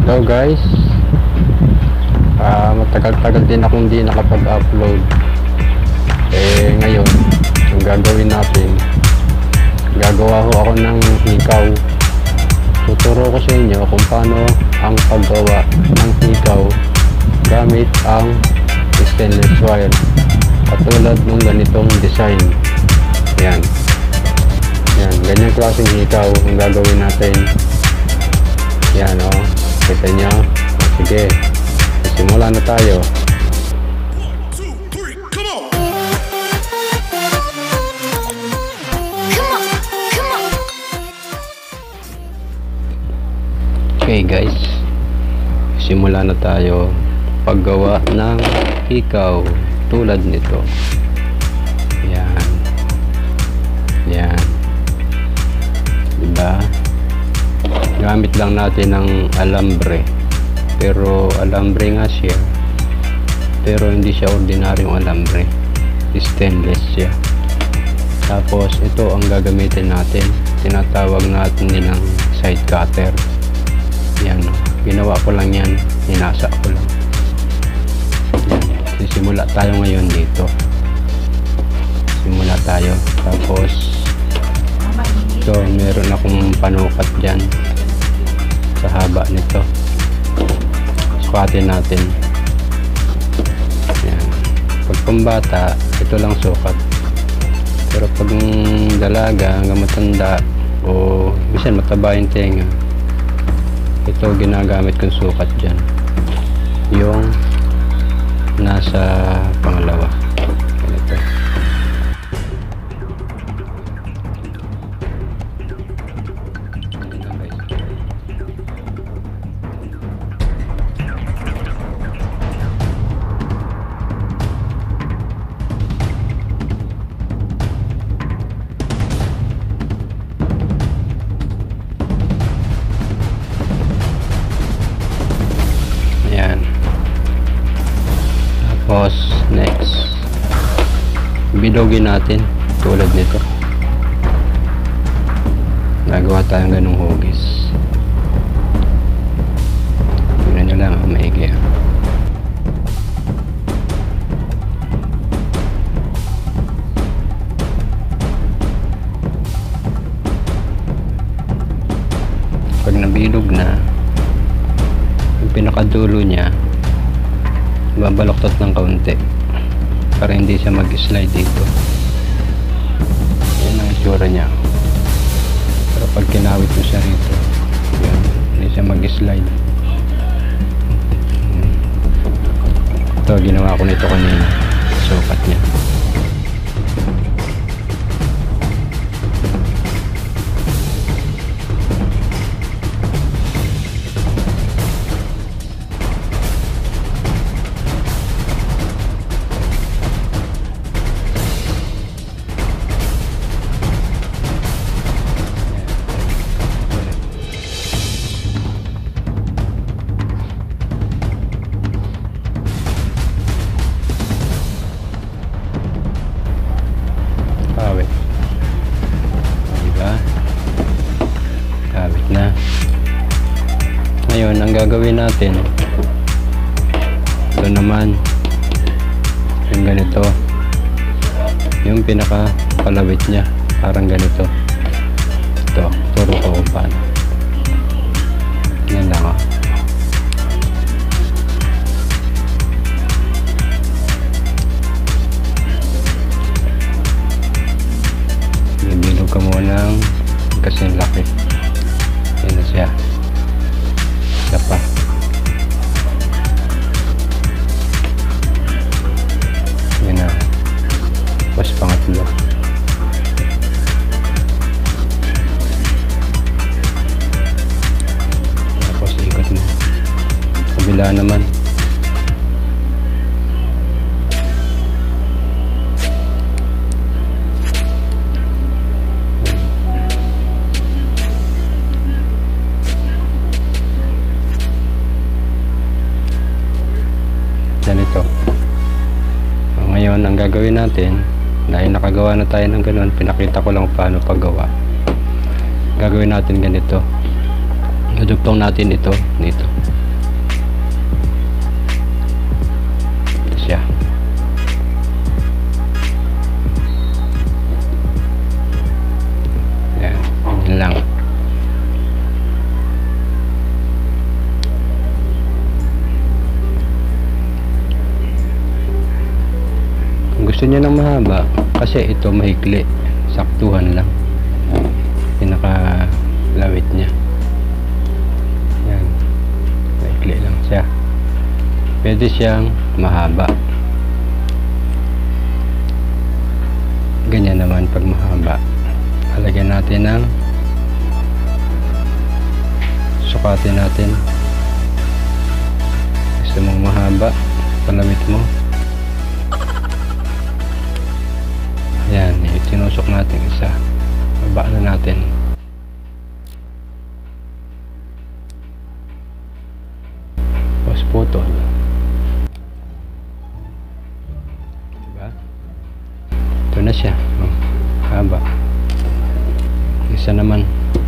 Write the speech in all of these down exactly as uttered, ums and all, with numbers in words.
Hello guys, uh, matagal-tagal din akong hindi nakapag-upload. Eh ngayon, yung gagawin natin, gagawa ho ako ng hikaw. Tuturo ko sa inyo kung paano ang paggawa ng hikaw gamit ang stainless wire, katulad ng ganitong design. Yan, yan, ganyang klaseng hikaw ang gagawin natin. Yan o, oh. Kita nyo. Sige, simula na tayo. Okay guys, simula na tayo paggawa ng hikaw tulad nito. Yan, yan, diba? Gamit lang natin ng alambre, pero alambre nga siya, pero hindi siya ordinaryong alambre, stainless siya. Tapos ito ang gagamitin natin, tinatawag natin nilang side cutter. Yan, ginawa ko lang yan, hinasa ko lang. Yan, sisimula tayo ngayon dito, simula tayo. Tapos ito, meron akong panukat dyan sa haba nito, sukatin natin. Yan, pag pambata ito lang sukat, pero pag dalaga hanggang matanda o minsan mataba yung tenga, ito ginagamit kong sukat dyan, yung nasa pangalawa. Ganito. Tapos next, bidogin natin tulad nito. Nagawa tayong ganung hugis. Tingnan nyo lang, maigi. Pag nabilog na, yung pinakadulo niya, babaloktot ng kaunti para hindi siya mag-slide dito. Yan ang itsura niya. Pero pag kinawit mo siya rito, yan, hindi siya mag-slide. Ito, ginawa ko nito kanina, sukat niya. Kawit, diba? Kawit na. Ngayon ang gagawin natin, ito naman yung ganito, yung pinaka palawit nya, parang ganito. Ito, turo ko kung paano. Yan lang, oh. Ka muna ng kasing laki. Yan na siya. Isa pa. Yan na. Tapos pangatlo. Tapos ikot mo. Kabila naman. Ganito. Ngayon ang gagawin natin, dahil nakagawa na tayo ng ganun, pinakita ko lang paano paggawa. Gagawin natin ganito, dudugtong natin ito dito. gusto niya ng mahaba kasi ito mahikli, saktuhan lang pinaka lawit niya. Yan, mahikli lang siya. Pwede siyang mahaba, ganyan naman pag mahaba. Halagyan natin ng sukatin natin. Gusto mong mahaba, palawit mo. Yan, itinusok natin isa. Baba na natin. Tapos putol. Diba? Ito na siya. Oh, haba. Isa naman.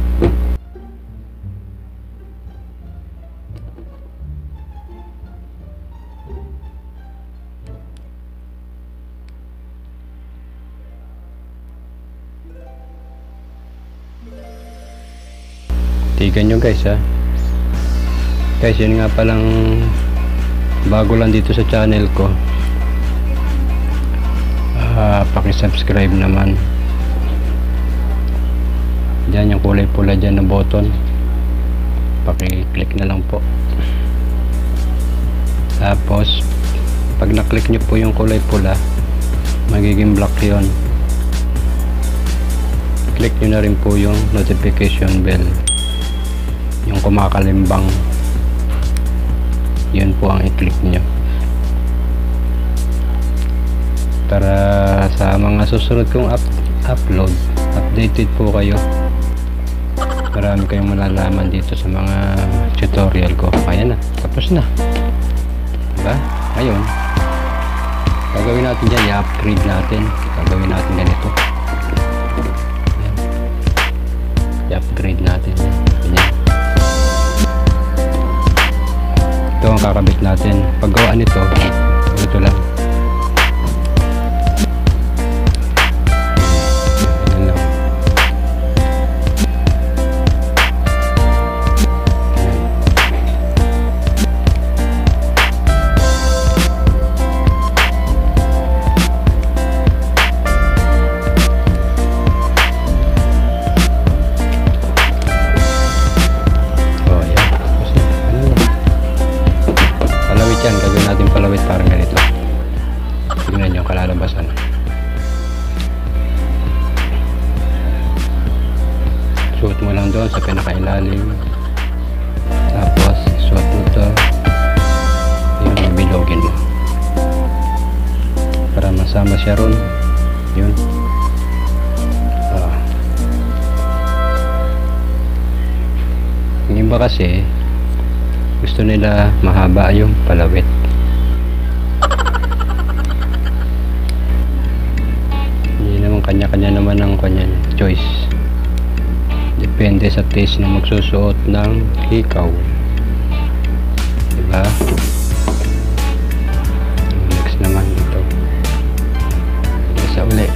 Tigan nyo guys ha. Guys, yun nga palang bago lang dito sa channel ko. Uh, paki-subscribe naman. Diyan yung kulay pula dyan na button. Paki-click na lang po. Tapos pag na-click nyo po yung kulay pula, magiging black yun. Click nyo na rin po yung notification bell, yung kumakalimbang. Yun po ang i-click nyo para sa mga susunod kong up upload, updated po kayo. Marami kayong malalaman dito sa mga tutorial ko. Ayan na, tapos na, diba? Ngayon gagawin natin dyan, i-upgrade natin. Gagawin natin ganito, i-upgrade natin yan. Ito ang kakabit natin. Paggawa nito, ito lang. Ayan lang. Yan, gagawin natin palawit parang ganito. Tingnan nyo kalalabasan. Suot mo lang doon sa pinakailalim, tapos suot mo to, yung bilogin mo para masama siya ron. Yun. Ah. Yung iba kasi gusto nila mahaba yung palawit. Hindi naman kanya-kanya naman ang kanya choice. Depende sa taste ng magsusuot ng hikaw. Diba? Next naman ito. Isa uli.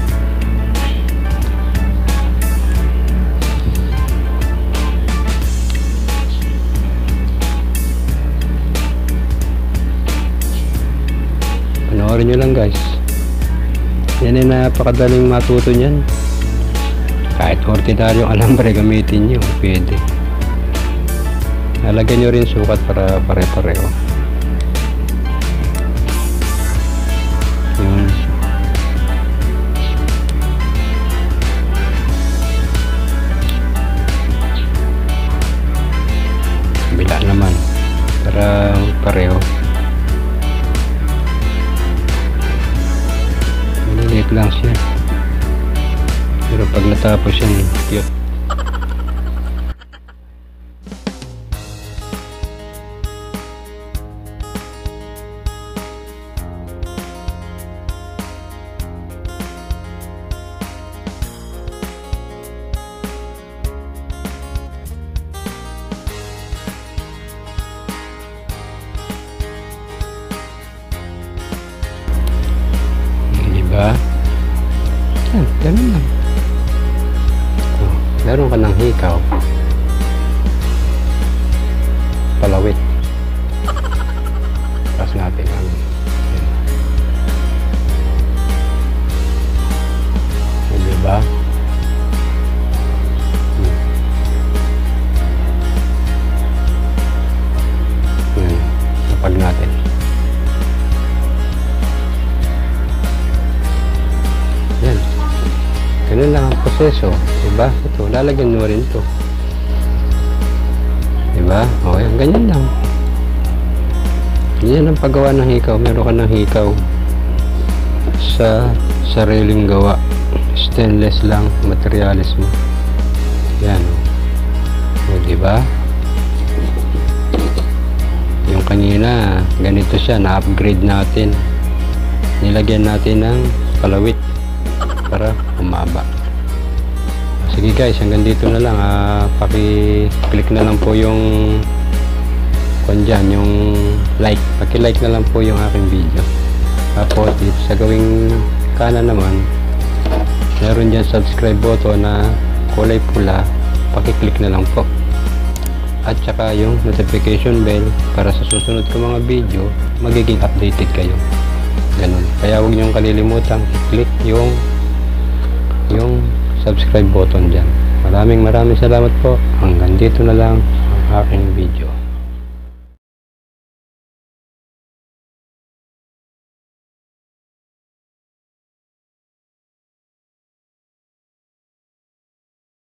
Panoorin nyo lang guys. Yan ay napakadaling matuto nyan. Kahit ordinaryong alambre gamitin nyo, pwede. Nalagyan nyo rin sukat para pare-pareho. Yun. Bila naman para pareho. Maliliit lang siya, pero pag natapos yan, cute. Diba? Yan, ganun lang. Oh, meron ka ng hikaw, palawit. Tapos natin ang Ganun lang ang proseso, diba? Ito, lalagyan mo rin to, diba? O, yan, ganyan lang. Ganyan ang paggawa ng hikaw. Meron ka ng hikaw sa sariling gawa. Stainless lang materialis mo. Yan. O, diba? Yung kanina, ganito siya, na-upgrade natin. Nilagyan natin ng palawit para umaba. Sige guys, hanggang dito na lang. Ah, paki-click na lang po yung kung dyan, yung like. Paki-like na lang po yung aking video. Tapos dito sa gawing kanan naman, meron dyan subscribe button na kulay pula. Paki-click na lang po. At saka yung notification bell para sa susunod ko mga video, magiging updated kayo. Ganun. Kaya huwag niyong kalilimutang i-click yung yung subscribe button dyan. Maraming maraming salamat po. Hanggang dito na lang ang aking video.